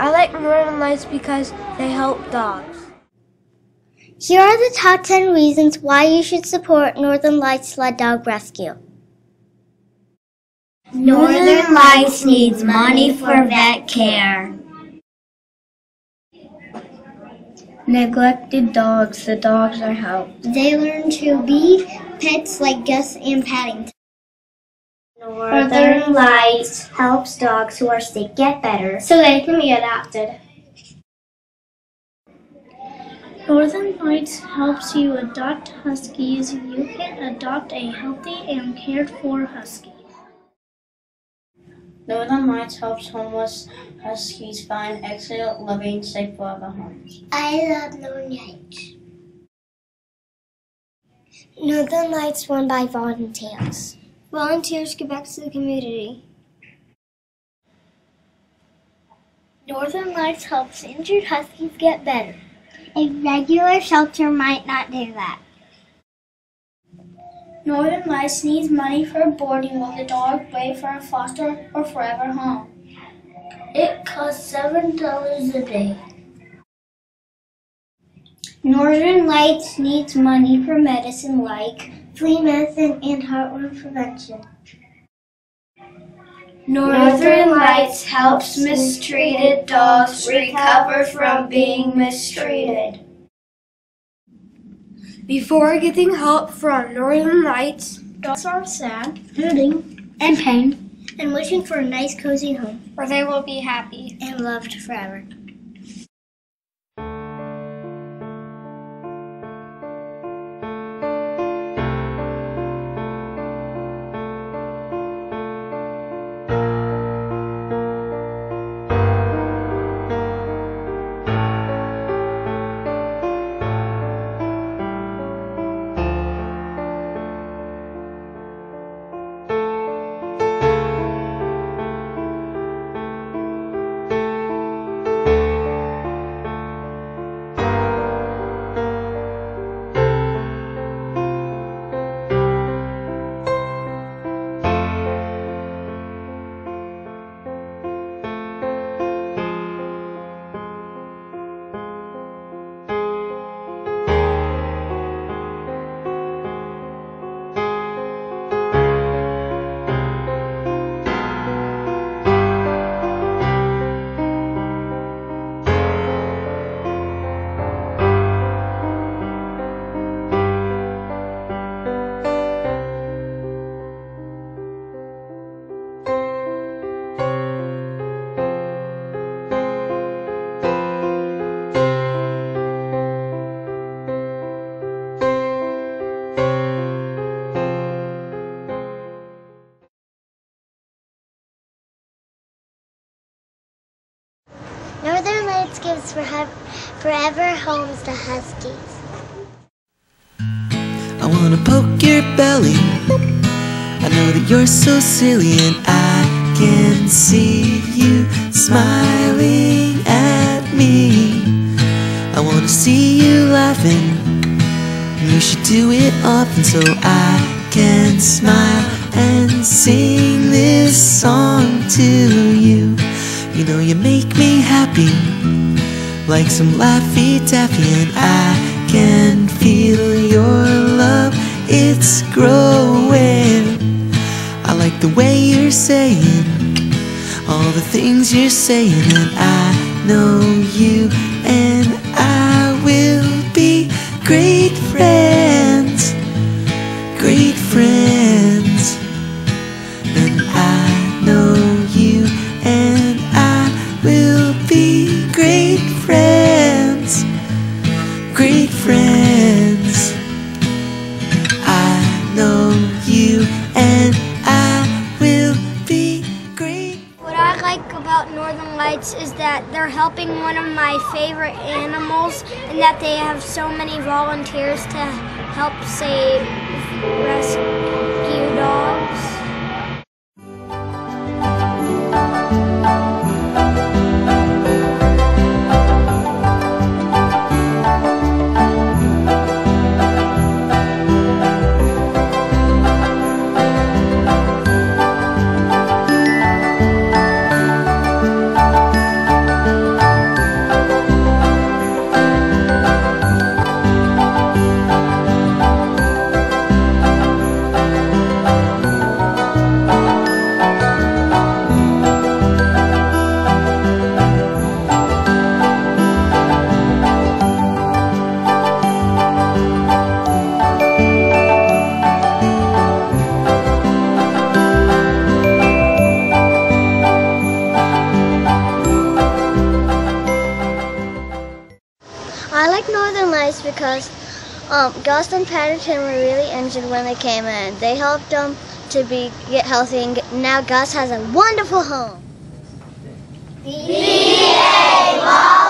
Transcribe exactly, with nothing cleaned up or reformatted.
I like Northern Lights because they help dogs. Here are the top ten reasons why you should support Northern Lights Sled Dog Rescue. Northern Lights needs money for vet care. Neglected dogs, the dogs are helped. They learn to be pets like Gus and Paddington. Northern Lights helps dogs who are sick get better so they can be adopted. Northern Lights helps you adopt Huskies. You can adopt a healthy and cared for Husky. Northern Lights helps homeless Huskies find excellent, loving, safe, loving homes. I love Northern Lights. Northern Lights run by volunteers. Volunteers give back to the community. Northern Lights helps injured Huskies get better. A regular shelter might not do that. Northern Lights needs money for boarding while the dogs wait for a foster or forever home. It costs seven dollars a day. Northern Lights needs money for medicine like flea medicine and heartworm prevention. Northern Lights helps mistreated dogs recover from being mistreated. Before getting help from Northern Lights, Dogs are sad, hurting, and pain, and wishing for a nice cozy home where they will be happy and loved forever. Northern Lights gives forever homes to Huskies. I wanna poke your belly. I know that you're so silly, and I can see you smiling at me. I wanna see you laughing. You should do it often so I can smile and sing this song to you. You know you make me happy, like some Laffy Taffy, and I can feel your love, it's growing. I like the way you're saying all the things you're saying, and I know you and I will be great friends, great friends. And I know you and we'll be great friends, great friends. I know you and I will be great. What I like about Northern Lights is that they're helping one of my favorite animals, and that they have so many volunteers to help save rescue dogs. because um, Gus and Paddington were really injured when they came in. They helped them to be get healthy, and get, now Gus has a wonderful home. B A